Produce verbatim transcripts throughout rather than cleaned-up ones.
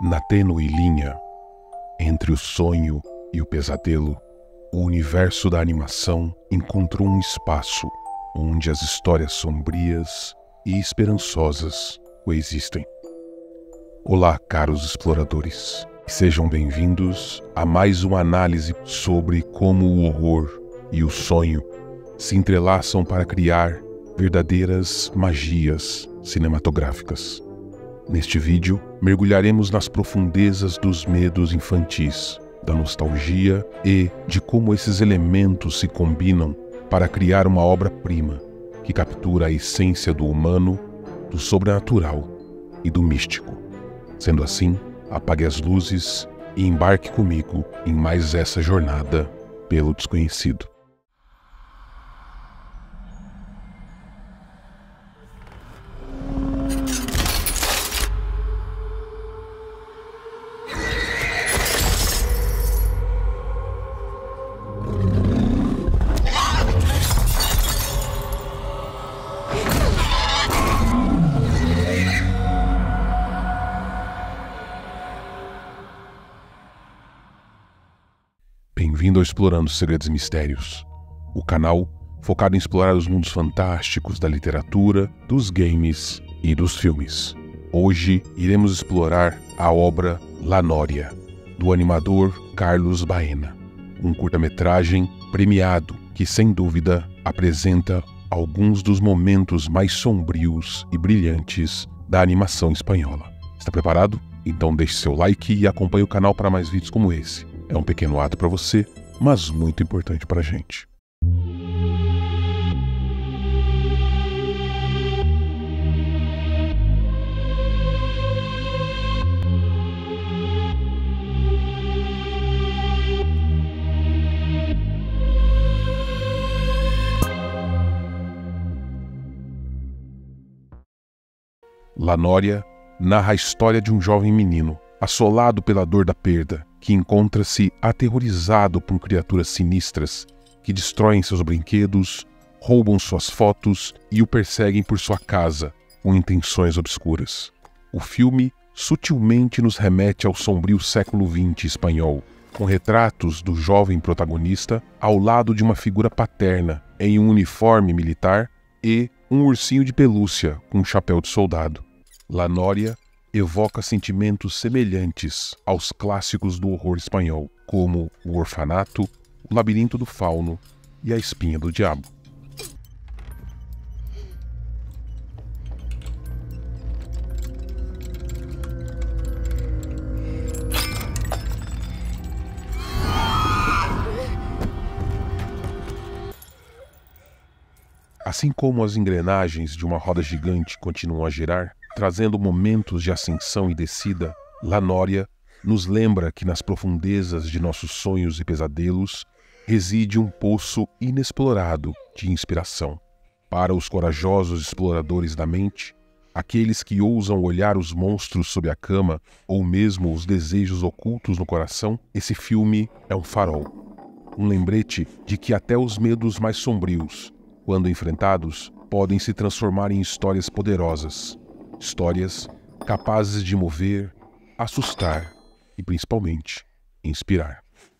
Na tênue linha entre o sonho e o pesadelo, o universo da animação encontrou um espaço onde as histórias sombrias e esperançosas coexistem. Olá, caros exploradores, e sejam bem-vindos a mais uma análise sobre como o horror e o sonho se entrelaçam para criar verdadeiras magias cinematográficas. Neste vídeo, mergulharemos nas profundezas dos medos infantis, da nostalgia e de como esses elementos se combinam para criar uma obra-prima que captura a essência do humano, do sobrenatural e do místico. Sendo assim, apague as luzes e embarque comigo em mais essa jornada pelo desconhecido. Bem-vindo ao Explorando Segredos e Mistérios, o canal focado em explorar os mundos fantásticos da literatura, dos games e dos filmes. Hoje iremos explorar a obra La Noria, do animador Carlos Baena, um curta-metragem premiado que, sem dúvida, apresenta alguns dos momentos mais sombrios e brilhantes da animação espanhola. Está preparado? Então deixe seu like e acompanhe o canal para mais vídeos como esse. É um pequeno ato para você, mas muito importante para a gente. La Noria narra a história de um jovem menino, assolado pela dor da perda, que encontra-se aterrorizado por criaturas sinistras que destroem seus brinquedos, roubam suas fotos e o perseguem por sua casa, com intenções obscuras. O filme sutilmente nos remete ao sombrio século vinte espanhol, com retratos do jovem protagonista ao lado de uma figura paterna em um uniforme militar e um ursinho de pelúcia com um chapéu de soldado. La Noria evoca sentimentos semelhantes aos clássicos do horror espanhol, como O Orfanato, O Labirinto do Fauno e A Espinha do Diabo. Assim como as engrenagens de uma roda gigante continuam a girar, trazendo momentos de ascensão e descida, La Noria nos lembra que nas profundezas de nossos sonhos e pesadelos reside um poço inexplorado de inspiração. Para os corajosos exploradores da mente, aqueles que ousam olhar os monstros sob a cama ou mesmo os desejos ocultos no coração, esse filme é um farol. Um lembrete de que até os medos mais sombrios, quando enfrentados, podem se transformar em histórias poderosas. Histórias capazes de mover, assustar e, principalmente, inspirar.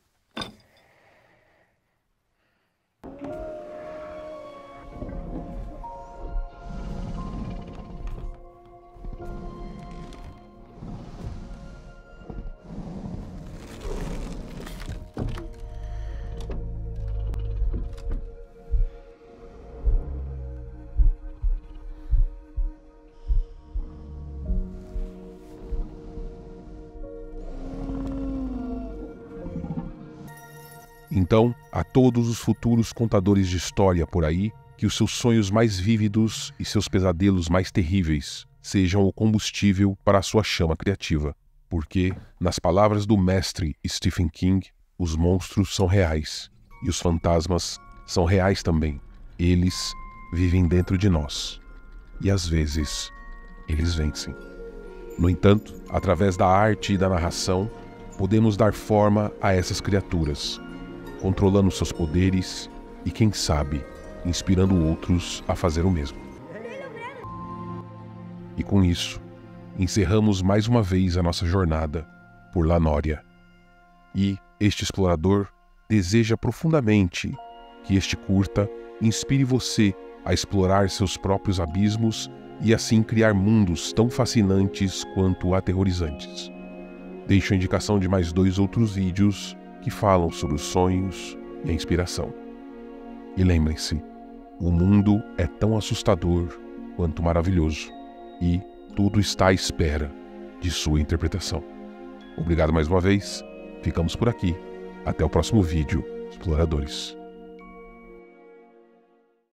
Então, a todos os futuros contadores de história por aí, que os seus sonhos mais vívidos e seus pesadelos mais terríveis sejam o combustível para a sua chama criativa. Porque, nas palavras do mestre Stephen King, os monstros são reais e os fantasmas são reais também. Eles vivem dentro de nós e, às vezes, eles vencem. No entanto, através da arte e da narração, podemos dar forma a essas criaturas, controlando seus poderes e, quem sabe, inspirando outros a fazer o mesmo. E com isso, encerramos mais uma vez a nossa jornada por Lanória. E este explorador deseja profundamente que este curta inspire você a explorar seus próprios abismos e assim criar mundos tão fascinantes quanto aterrorizantes. Deixo a indicação de mais dois outros vídeos que falam sobre os sonhos e a inspiração. E lembrem-se, o mundo é tão assustador quanto maravilhoso e tudo está à espera de sua interpretação. Obrigado mais uma vez, ficamos por aqui. Até o próximo vídeo, exploradores.